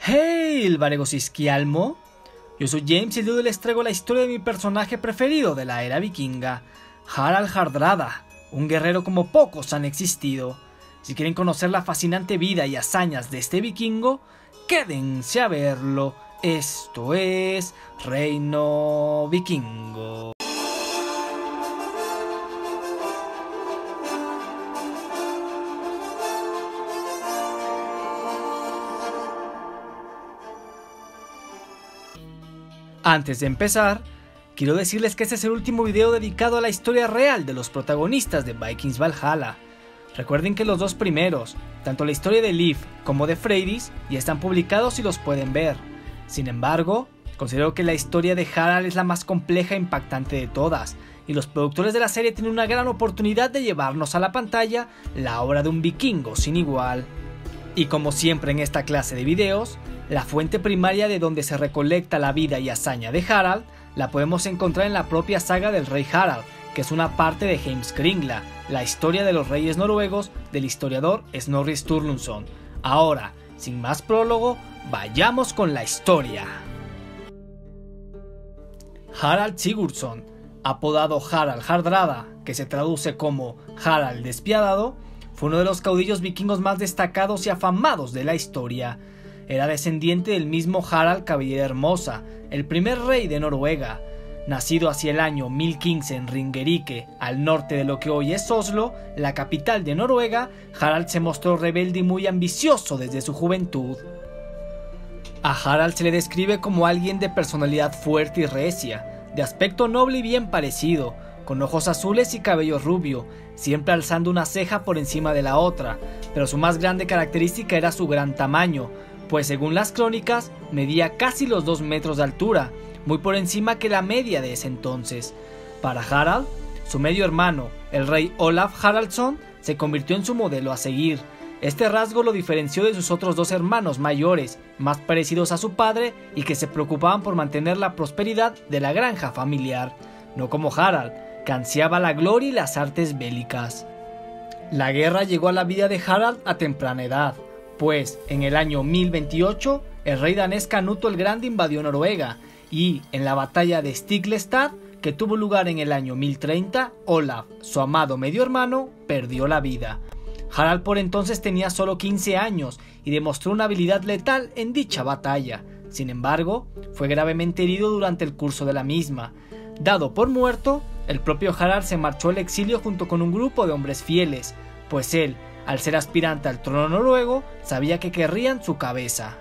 Hey, el Varegosisquialmo. Yo soy James y el día de hoy les traigo la historia de mi personaje preferido de la era vikinga, Harald Hardrada, un guerrero como pocos han existido. Si quieren conocer la fascinante vida y hazañas de este vikingo, quédense a verlo. Esto es Reino Vikingo. Antes de empezar, quiero decirles que este es el último video dedicado a la historia real de los protagonistas de Vikings Valhalla. Recuerden que los dos primeros, tanto la historia de Leif como de Freydis, ya están publicados y los pueden ver. Sin embargo, considero que la historia de Harald es la más compleja e impactante de todas, y los productores de la serie tienen una gran oportunidad de llevarnos a la pantalla la obra de un vikingo sin igual. Y como siempre en esta clase de videos, la fuente primaria de donde se recolecta la vida y hazaña de Harald la podemos encontrar en la propia saga del rey Harald, que es una parte de Heimskringla, la historia de los reyes noruegos del historiador Snorri Sturluson. Ahora, sin más prólogo, vayamos con la historia. Harald Sigurdsson, apodado Harald Hardrada, que se traduce como Harald Despiadado, fue uno de los caudillos vikingos más destacados y afamados de la historia. Era descendiente del mismo Harald Cabellera Hermosa, el primer rey de Noruega. Nacido hacia el año 1015 en Ringerike, al norte de lo que hoy es Oslo, la capital de Noruega, Harald se mostró rebelde y muy ambicioso desde su juventud. A Harald se le describe como alguien de personalidad fuerte y recia, de aspecto noble y bien parecido, con ojos azules y cabello rubio, siempre alzando una ceja por encima de la otra, pero su más grande característica era su gran tamaño, pues según las crónicas, medía casi los 2 metros de altura, muy por encima que la media de ese entonces. Para Harald, su medio hermano, el rey Olaf Haraldsson, se convirtió en su modelo a seguir. Este rasgo lo diferenció de sus otros 2 hermanos mayores, más parecidos a su padre y que se preocupaban por mantener la prosperidad de la granja familiar, no como Harald, que ansiaba la gloria y las artes bélicas. La guerra llegó a la vida de Harald a temprana edad, pues en el año 1028 el rey danés Canuto el Grande invadió Noruega y en la batalla de Stiklestad, que tuvo lugar en el año 1030, Olaf, su amado medio hermano, perdió la vida. Harald por entonces tenía solo 15 años y demostró una habilidad letal en dicha batalla. Sin embargo, fue gravemente herido durante el curso de la misma. Dado por muerto, el propio Harald se marchó al exilio junto con un grupo de hombres fieles, pues él, al ser aspirante al trono noruego, sabía que querrían su cabeza.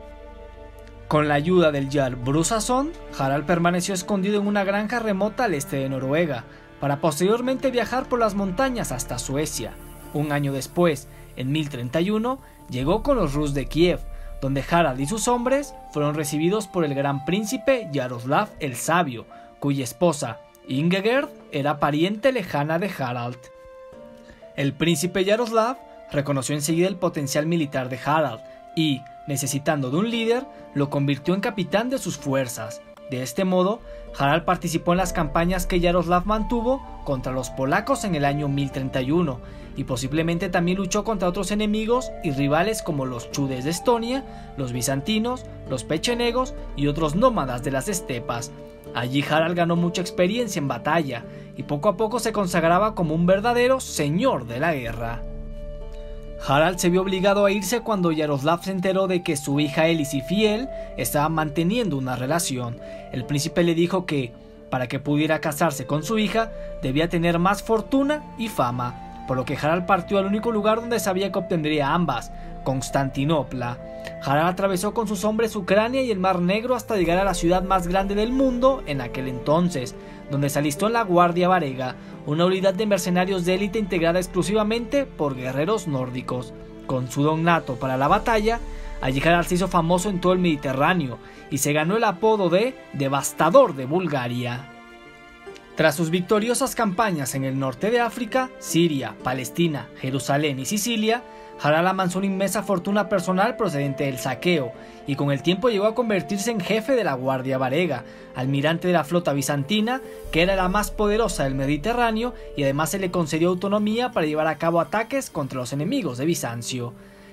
Con la ayuda del Jarl Brusason, Harald permaneció escondido en una granja remota al este de Noruega, para posteriormente viajar por las montañas hasta Suecia. Un año después, en 1031, llegó con los Rus de Kiev, donde Harald y sus hombres fueron recibidos por el gran príncipe Yaroslav el Sabio, cuya esposa, Ingegerd, era pariente lejana de Harald. El príncipe Yaroslav reconoció enseguida el potencial militar de Harald y, necesitando de un líder, lo convirtió en capitán de sus fuerzas. De este modo, Harald participó en las campañas que Yaroslav mantuvo contra los polacos en el año 1031 y posiblemente también luchó contra otros enemigos y rivales como los chudes de Estonia, los bizantinos, los pechenegos y otros nómadas de las estepas. Allí Harald ganó mucha experiencia en batalla y poco a poco se consagraba como un verdadero señor de la guerra. Harald se vio obligado a irse cuando Yaroslav se enteró de que su hija Elis y Fiel estaban manteniendo una relación. El príncipe le dijo que, para que pudiera casarse con su hija, debía tener más fortuna y fama, por lo que Harald partió al único lugar donde sabía que obtendría ambas, Constantinopla. Harald atravesó con sus hombres Ucrania y el Mar Negro hasta llegar a la ciudad más grande del mundo en aquel entonces, donde se alistó en la Guardia Varega, una unidad de mercenarios de élite integrada exclusivamente por guerreros nórdicos. Con su don nato para la batalla, allí Harald se hizo famoso en todo el Mediterráneo y se ganó el apodo de Devastador de Bulgaria. Tras sus victoriosas campañas en el norte de África, Siria, Palestina, Jerusalén y Sicilia, Harald amansó una inmensa fortuna personal procedente del saqueo, y con el tiempo llegó a convertirse en jefe de la Guardia Varega, almirante de la flota bizantina, que era la más poderosa del Mediterráneo, y además se le concedió autonomía para llevar a cabo ataques contra los enemigos de Bizancio.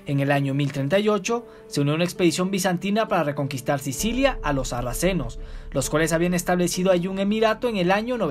En el año 1038 se unió una expedición bizantina para reconquistar Sicilia a los sarracenos, los cuales habían establecido allí un emirato en el año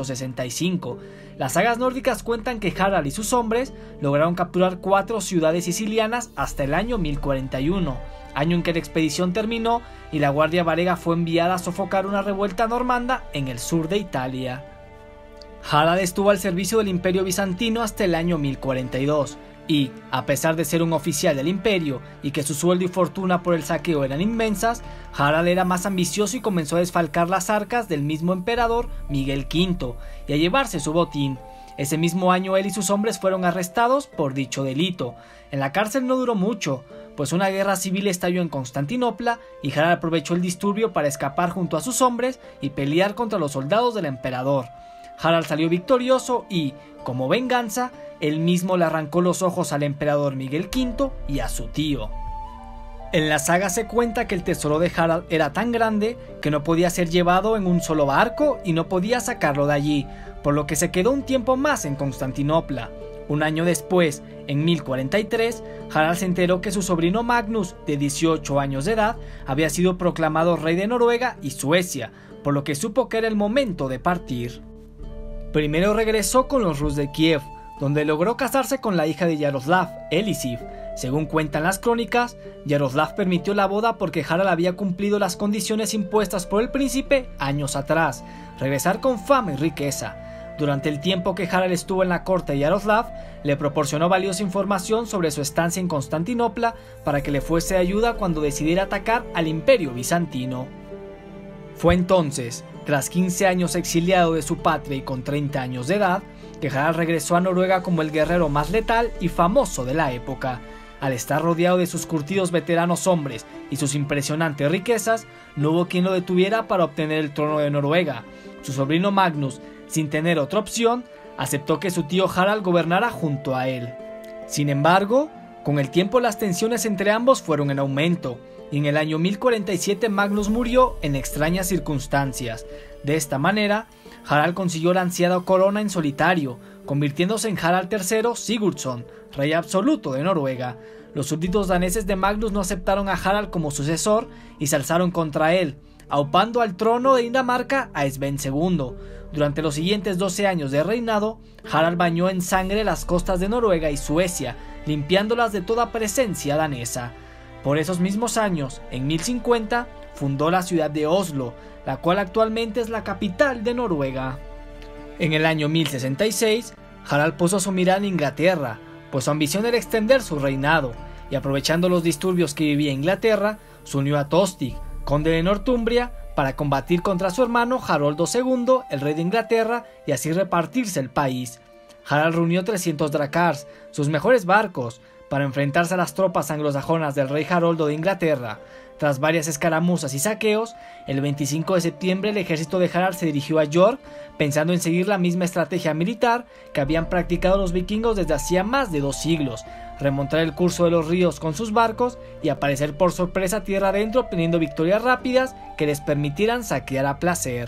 965. Las sagas nórdicas cuentan que Harald y sus hombres lograron capturar 4 ciudades sicilianas hasta el año 1041, año en que la expedición terminó y la guardia varega fue enviada a sofocar una revuelta normanda en el sur de Italia. Harald estuvo al servicio del Imperio bizantino hasta el año 1042. Y, a pesar de ser un oficial del imperio y que su sueldo y fortuna por el saqueo eran inmensas, Harald era más ambicioso y comenzó a desfalcar las arcas del mismo emperador Miguel V y a llevarse su botín. Ese mismo año él y sus hombres fueron arrestados por dicho delito. En la cárcel no duró mucho, pues una guerra civil estalló en Constantinopla y Harald aprovechó el disturbio para escapar junto a sus hombres y pelear contra los soldados del emperador. Harald salió victorioso y, como venganza, él mismo le arrancó los ojos al emperador Miguel V y a su tío. En la saga se cuenta que el tesoro de Harald era tan grande que no podía ser llevado en un solo barco y no podía sacarlo de allí, por lo que se quedó un tiempo más en Constantinopla. Un año después, en 1043, Harald se enteró que su sobrino Magnus, de 18 años de edad, había sido proclamado rey de Noruega y Suecia, por lo que supo que era el momento de partir. Primero regresó con los Rus de Kiev, donde logró casarse con la hija de Yaroslav, Elisif. Según cuentan las crónicas, Yaroslav permitió la boda porque Harald había cumplido las condiciones impuestas por el príncipe años atrás, regresar con fama y riqueza. Durante el tiempo que Harald estuvo en la corte de Yaroslav, le proporcionó valiosa información sobre su estancia en Constantinopla para que le fuese de ayuda cuando decidiera atacar al Imperio bizantino. Fue entonces, tras 15 años exiliado de su patria y con 30 años de edad, que Harald regresó a Noruega como el guerrero más letal y famoso de la época. Al estar rodeado de sus curtidos veteranos hombres y sus impresionantes riquezas, no hubo quien lo detuviera para obtener el trono de Noruega. Su sobrino Magnus, sin tener otra opción, aceptó que su tío Harald gobernara junto a él. Sin embargo, con el tiempo las tensiones entre ambos fueron en aumento, y en el año 1047 Magnus murió en extrañas circunstancias. De esta manera, Harald consiguió la ansiada corona en solitario, convirtiéndose en Harald III Sigurdsson, rey absoluto de Noruega. Los súbditos daneses de Magnus no aceptaron a Harald como sucesor y se alzaron contra él, aupando al trono de Dinamarca a Sven II. Durante los siguientes 12 años de reinado, Harald bañó en sangre las costas de Noruega y Suecia, limpiándolas de toda presencia danesa. Por esos mismos años, en 1050, fundó la ciudad de Oslo, la cual actualmente es la capital de Noruega. En el año 1066, Harald puso su mirada en Inglaterra, pues su ambición era extender su reinado, y aprovechando los disturbios que vivía Inglaterra, se unió a Tostig, conde de Northumbria, para combatir contra su hermano Haroldo II, el rey de Inglaterra, y así repartirse el país. Harald reunió 300 drakars, sus mejores barcos, para enfrentarse a las tropas anglosajonas del rey Haroldo de Inglaterra. Tras varias escaramuzas y saqueos, el 25 de septiembre el ejército de Harald se dirigió a York, pensando en seguir la misma estrategia militar que habían practicado los vikingos desde hacía más de 2 siglos, remontar el curso de los ríos con sus barcos y aparecer por sorpresa tierra adentro obteniendo victorias rápidas que les permitieran saquear a placer.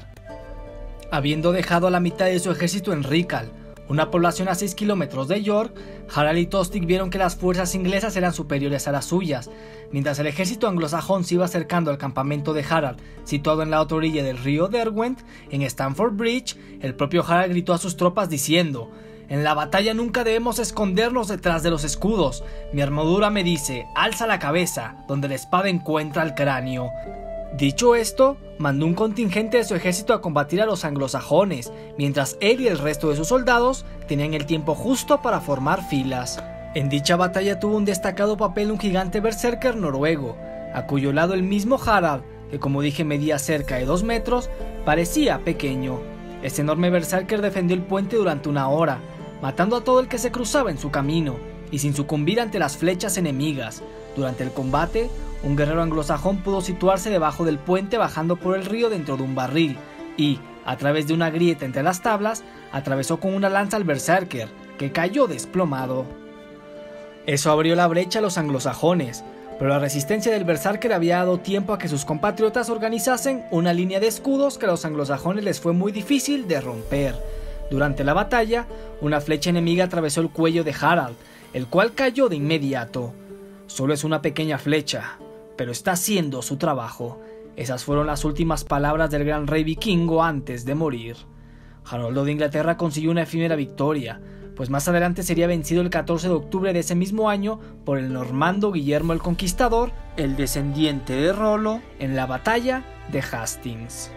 Habiendo dejado a la mitad de su ejército en Rikal, una población a 6 kilómetros de York, Harald y Tostig vieron que las fuerzas inglesas eran superiores a las suyas. Mientras el ejército anglosajón se iba acercando al campamento de Harald, situado en la otra orilla del río Derwent, en Stamford Bridge, el propio Harald gritó a sus tropas diciendo: «En la batalla nunca debemos escondernos detrás de los escudos. Mi armadura me dice, alza la cabeza, donde la espada encuentra el cráneo». Dicho esto, mandó un contingente de su ejército a combatir a los anglosajones, mientras él y el resto de sus soldados tenían el tiempo justo para formar filas. En dicha batalla tuvo un destacado papel un gigante berserker noruego, a cuyo lado el mismo Harald, que como dije medía cerca de 2 metros, parecía pequeño. Este enorme berserker defendió el puente durante 1 hora, matando a todo el que se cruzaba en su camino, y sin sucumbir ante las flechas enemigas. Durante el combate, un guerrero anglosajón pudo situarse debajo del puente bajando por el río dentro de un barril y, a través de una grieta entre las tablas, atravesó con una lanza al berserker, que cayó desplomado. Eso abrió la brecha a los anglosajones, pero la resistencia del berserker había dado tiempo a que sus compatriotas organizasen una línea de escudos que a los anglosajones les fue muy difícil de romper. Durante la batalla, una flecha enemiga atravesó el cuello de Harald, el cual cayó de inmediato. solo es una pequeña flecha, pero está haciendo su trabajo. Esas fueron las últimas palabras del gran rey vikingo antes de morir. Haroldo de Inglaterra consiguió una efímera victoria, pues más adelante sería vencido el 14 de octubre de ese mismo año por el normando Guillermo el Conquistador, el descendiente de Rollo, en la batalla de Hastings.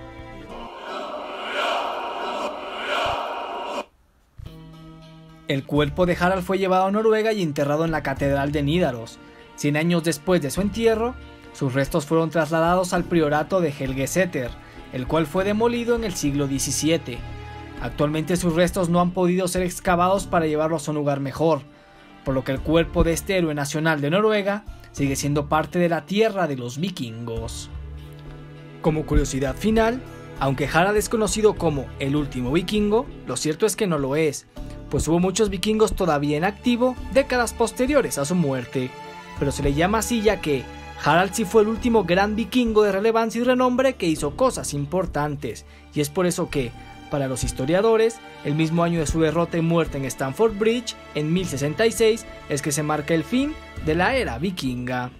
El cuerpo de Harald fue llevado a Noruega y enterrado en la catedral de Nidaros. 100 años después de su entierro, sus restos fueron trasladados al priorato de Helgeseter, el cual fue demolido en el siglo XVII. Actualmente sus restos no han podido ser excavados para llevarlos a un lugar mejor, por lo que el cuerpo de este héroe nacional de Noruega sigue siendo parte de la tierra de los vikingos. Como curiosidad final, aunque Harald es conocido como el último vikingo, lo cierto es que no lo es, pues hubo muchos vikingos todavía en activo décadas posteriores a su muerte, pero se le llama así ya que Harald sí fue el último gran vikingo de relevancia y renombre que hizo cosas importantes, y es por eso que, para los historiadores, el mismo año de su derrota y muerte en Stamford Bridge, en 1066, es que se marca el fin de la era vikinga.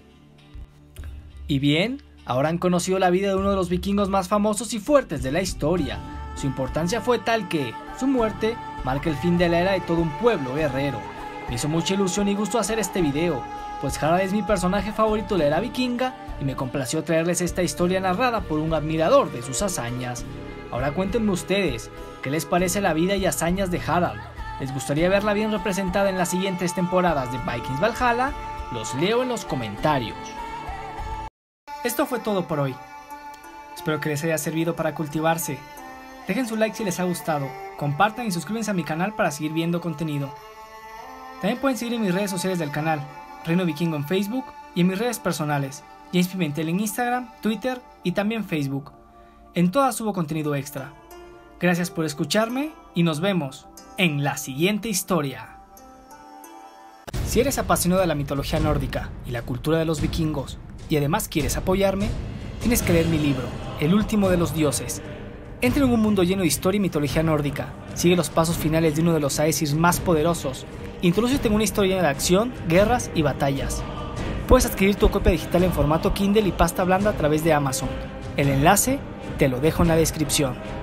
Y bien, ahora han conocido la vida de uno de los vikingos más famosos y fuertes de la historia. Su importancia fue tal que su muerte marca el fin de la era de todo un pueblo guerrero. Me hizo mucha ilusión y gusto hacer este video, pues Harald es mi personaje favorito de la era vikinga y me complació traerles esta historia narrada por un admirador de sus hazañas. Ahora cuéntenme ustedes, ¿qué les parece la vida y hazañas de Harald? ¿Les gustaría verla bien representada en las siguientes temporadas de Vikings Valhalla? Los leo en los comentarios. Esto fue todo por hoy. Espero que les haya servido para cultivarse. Dejen su like si les ha gustado, compartan y suscríbanse a mi canal para seguir viendo contenido. También pueden seguir en mis redes sociales del canal, Reino Vikingo en Facebook y en mis redes personales, James Pimentel en Instagram, Twitter y también Facebook. En todas subo contenido extra. Gracias por escucharme y nos vemos en la siguiente historia. Si eres apasionado de la mitología nórdica y la cultura de los vikingos y además quieres apoyarme, tienes que leer mi libro, El último de los dioses. Entra en un mundo lleno de historia y mitología nórdica, sigue los pasos finales de uno de los Aesir más poderosos, introdúcete en una historia llena de acción, guerras y batallas. Puedes adquirir tu copia digital en formato Kindle y pasta blanda a través de Amazon. El enlace te lo dejo en la descripción.